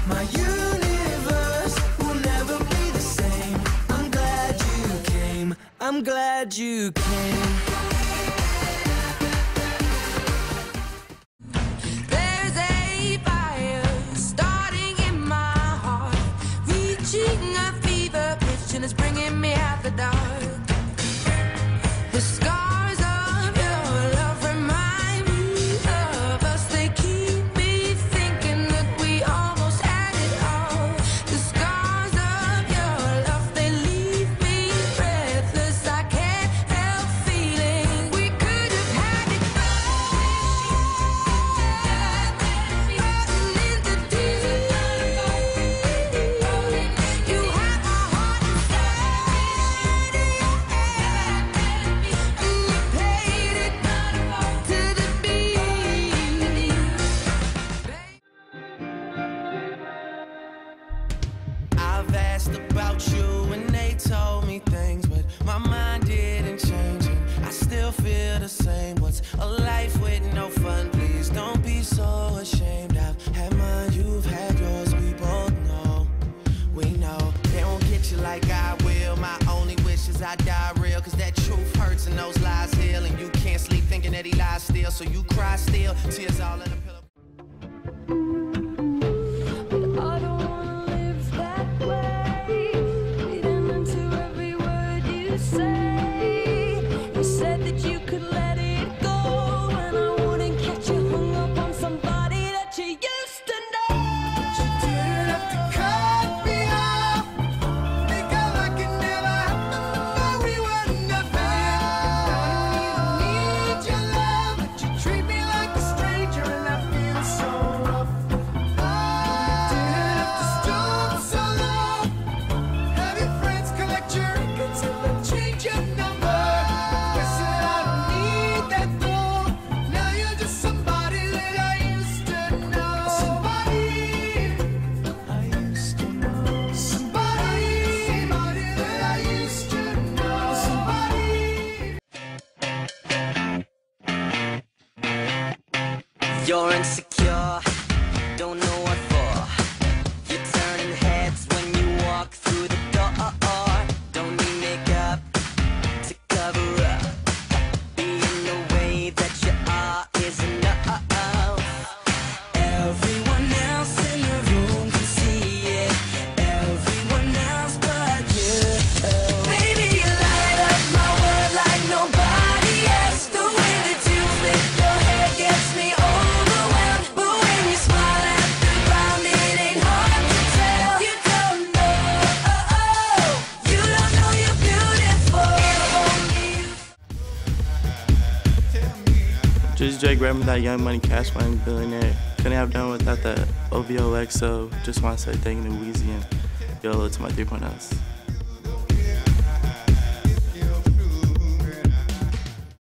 My universe will never be the same. I'm glad you came. I'm glad you came. There's a fire starting in my heart, reaching a fever pitch and it's bringing me out the dark. The scars of your love remind me of us. They keep me thinking that we almost had it all. The scars of your love, they leave me breathless. I can't help feeling we could have had it all. Floating in the deep. You have my heart inside of your hand, and you played it to the beat. I've asked about you and they told me things, but my mind didn't change and I still feel the same. What's a life with no fun? Please don't be so ashamed. I've had mine, you've had yours, we both know. We know they won't get you like I will. My only wish is I die real, cause that truth hurts and those lies heal. And you can't sleep thinking that he lies still, so you cry still, tears all in a pillow. I don't wanna live that way, reading into every word you say. You said that you could let it go, and I wouldn't catch you hung up on somebody that you used to know. You didn't have to cut me off. Think like it never happened, but we were nothing. I don't even need your love, but you treat me like a stranger, and I feel so rough. You didn't have to stoop so low. Have your friends collect your records and then change your number. Guess that I don't need that though. Now you're just somebody that I used to know. Somebody I used to know. Somebody that I used to know. Somebody. You're insecure, don't know what for. You're turning heads when you walk through the door. Don't need makeup to cover up. Being the way that you are is enough. Everyone else in the room can see it. Everyone else but you. Baby, you light up my world like nobody else. The way that you flip your hair gets me overwhelmed. But when you smile at the ground, it ain't hard to tell. You don't know, you don't know you're beautiful. Just Drake rapping that Young Money Cash Money billionaire. Couldn't have done without that OVOXO. Just want to say thank you to Weezy and YOLO to my 3.0s.